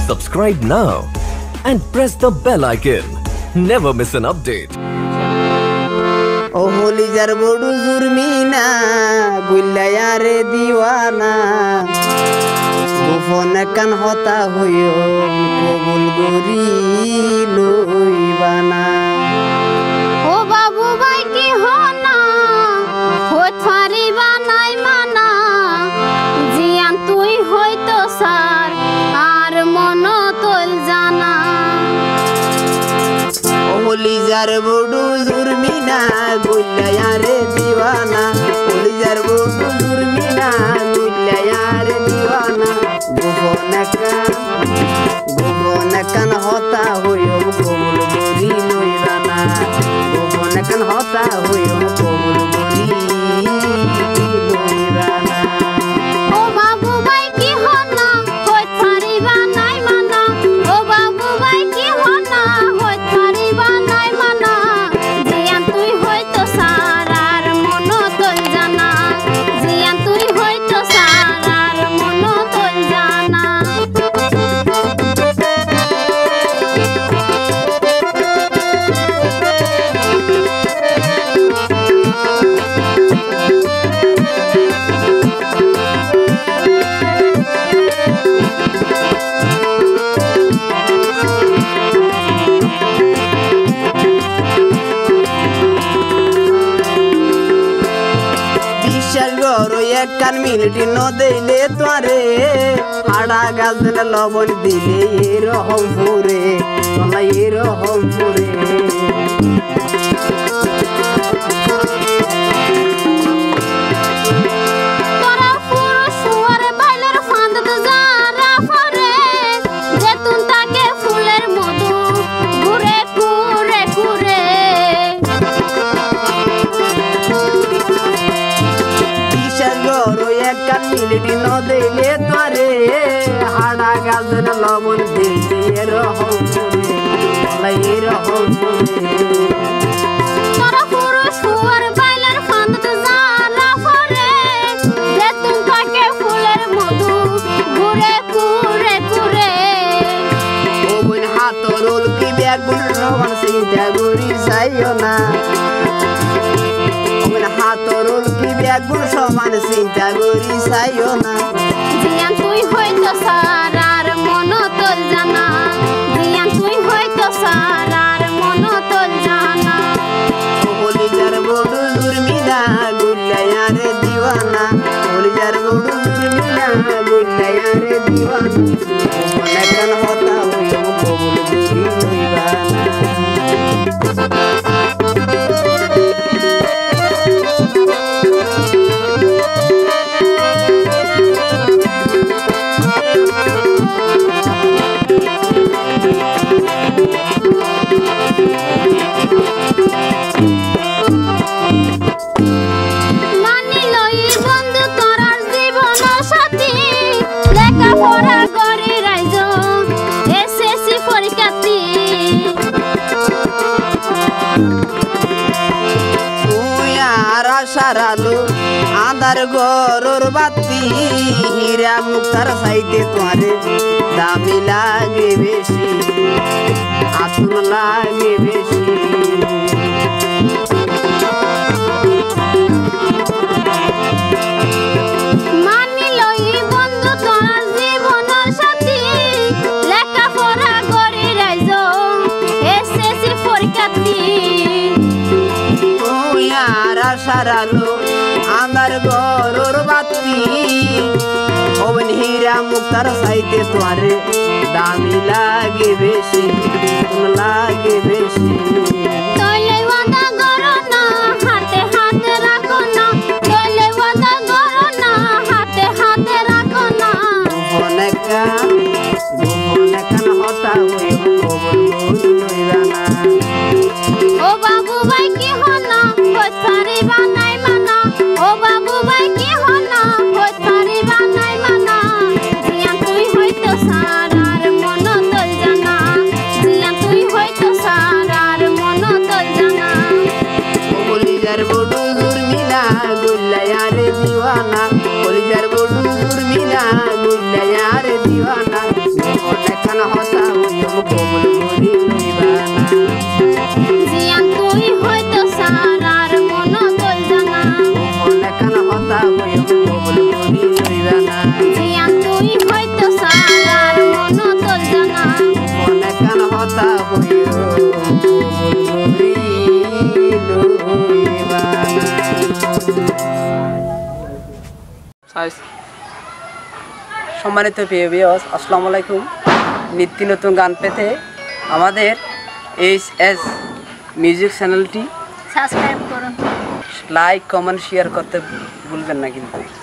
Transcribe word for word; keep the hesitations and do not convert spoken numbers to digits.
Subscribe now and press the bell icon. Never miss an update. ओ होली जर बोडू जुर्मीना गुल्ला रे दीवाना गुफोन कन होता हुयो कबूल गोरी लोईबाना ओ बाबू भाई की होना हो थारी बानाई माना जियान तुई होई तो सार आर मनो तोल जाना ओ होली जर बोडू जुर्मीना गुल्ला रे दीवाना होली जर बोडू जुर्मीना गुल्ला रे दीवाना गुफोन कन गुफोन कन होता हुयो कबूल गोरी लोईबाना गुफोन कन होता हुयो कबूल गोरी लोईबाना ओ बाबू भाई की होना हो थारी बानाई माना ओ बाबू भाई की होना हो थारी बानाई माना जियान तुई होई तो सार आर मनो तोल जाना जियान तुई होई तो सार आर मनो तोल जाना কান মিনিটি ন দেইলে তোরে হাড়া গাছ দিলে লবণ দিলে এরকম ফুরে তোলা এরকম ফুরে মিলিটি ন দেইলে তোরে হাড়া গাছ দিলে লবণ দিলে এরকম ফুরে তোলা এরকম ফুরে চিন্তা করি যাইও না হাতরুল কি বেগুন সমান চিন্তা করি যাইও না জিয়ান তুই হয়তো সার আর মনো তোল জানা জিয়ান তুই হয়তো সার আর মনো তোল জানা হোলি যার বড় জুরমিনা গুল্লা রে দিওয়ানা হোলি যার বড় জুরমিনা গুল্লা রে দিওয়ানা মনে কান হতা হইও কবুল গোরি লইবানা সারালো আধার গরুর বাতি হীরা মুক্তার সাইতে তোরে দামি লাগে বেশি আতুন লাগে বেশি মানিলো এই বন্ধু তোর জীবনের সাথী লেখাপড়া করে রাইজো এসএসসি পরীক্ষার্থী সারালো আমার গরুর বাতি ওবন হীরা মুক্তার সাইতে তোরে দামি লাগে বেশি লাগে বেশি তোলে ওয়াদা করো না হাতে হাতে রাখো না তোলে ওয়াদা করো না হাতে হাতে রাখো না গোপনে কান গোপনে কান হতা হই কবুল লইবানা ও বাবু ভাই কি হনা হই থারি বানাই মানা ও বাবু ভাই কি হনা হই থারি বানাই মানা জিয়ান তুই হইতো সার আর মনো তোল জানা জিয়ান তুই হইতো সার আর মনো তোল জানা হোলি যার বড় জুরমিনা গুল্লা রে দিওয়ানা হোলি যার বড় জুরমিনা গুল্লা রে দিওয়ানা গোপনে কান আস- সম্মানিত প্রিয় ভিউয়ার্স, আসসালামু আলাইকুম। নিত্য নতুন গান পেতে আমাদের এইচ এস মিউজিক চ্যানেলটি সাবস্ক্রাইব করুন। লাইক কমেন্ট শেয়ার করতে ভুলবেন না কিন্তু।